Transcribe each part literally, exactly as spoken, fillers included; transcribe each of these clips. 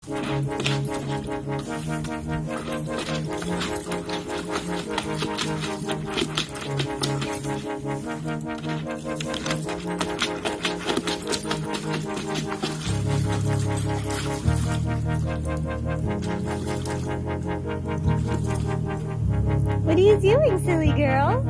What are you doing, silly girl?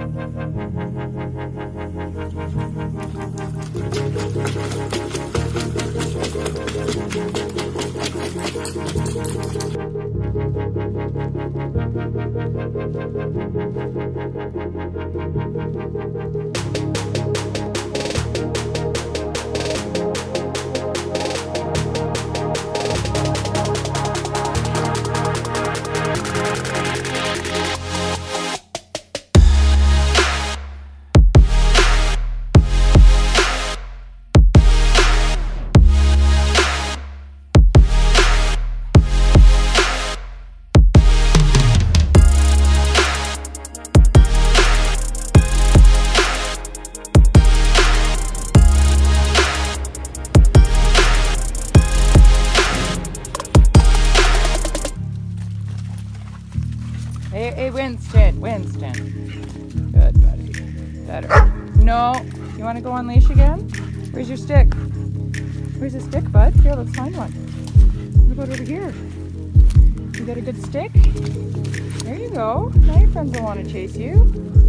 Hey, hey, Winston, Winston. Good, buddy. Better. No. You want to go on leash again? Where's your stick? Where's the stick, bud? Here, let's find one. What about over here? You got a good stick? There you go. Now your friends will want to chase you.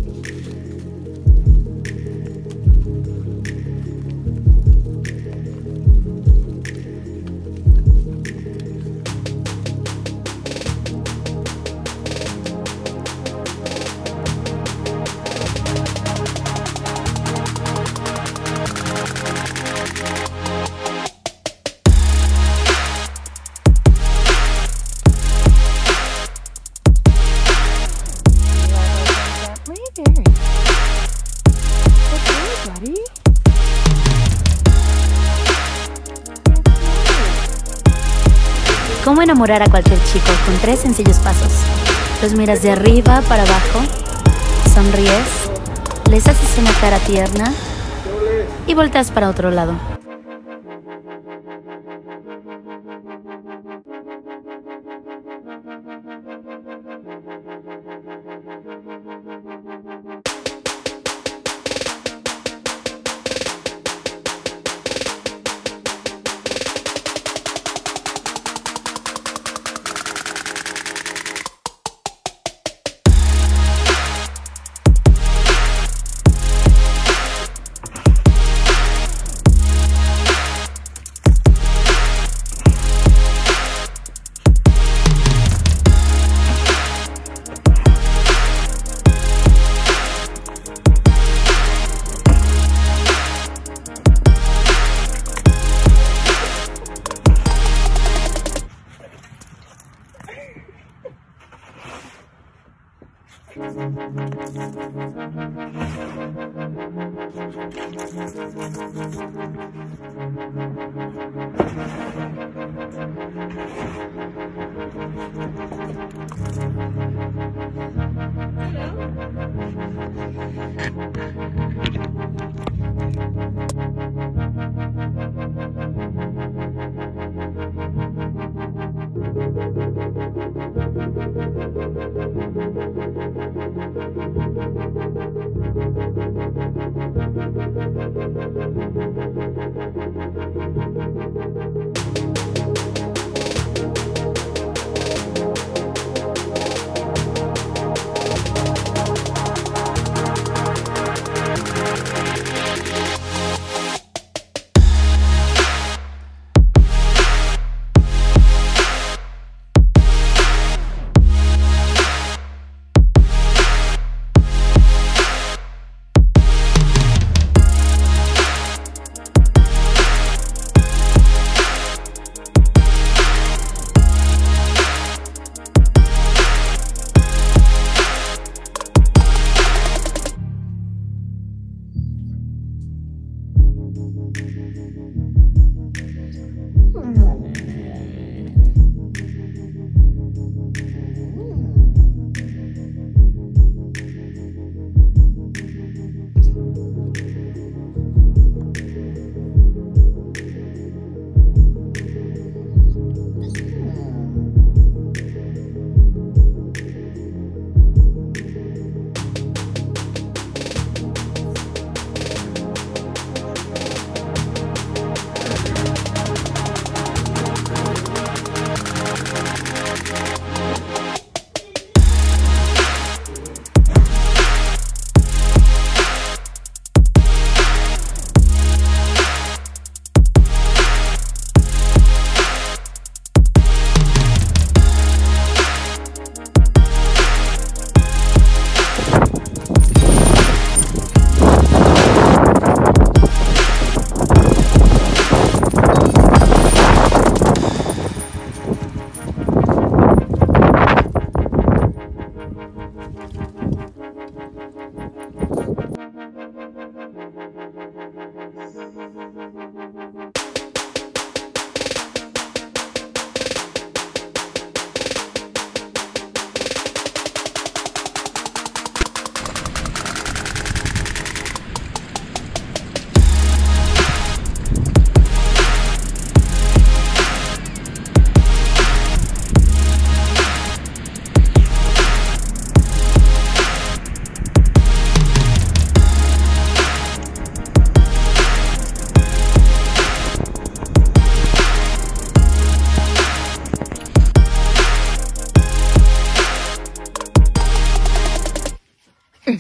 ¿Cómo enamorar a cualquier chico con tres sencillos pasos? Los miras de arriba para abajo, sonríes, les haces una cara tierna y volteas para otro lado.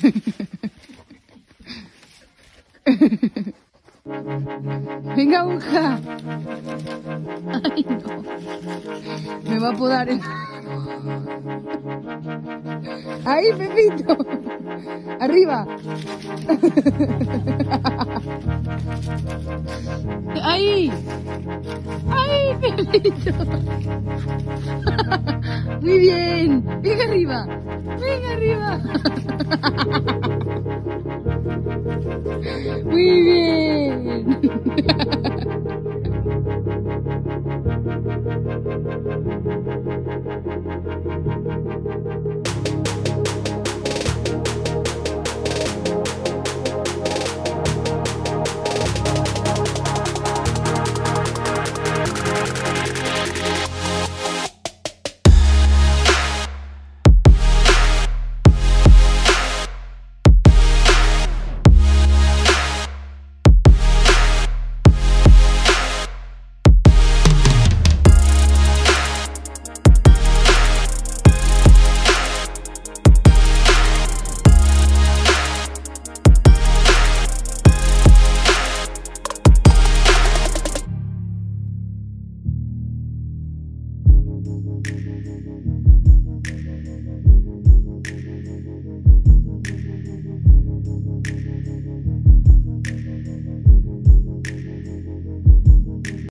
Venga, aguja. Ay, no. Me va a podar el... Ahí, Pepito. Arriba. Ahí. Ahí, Pepito. Muy bien. Venga arriba. Venga arriba. Muy bien.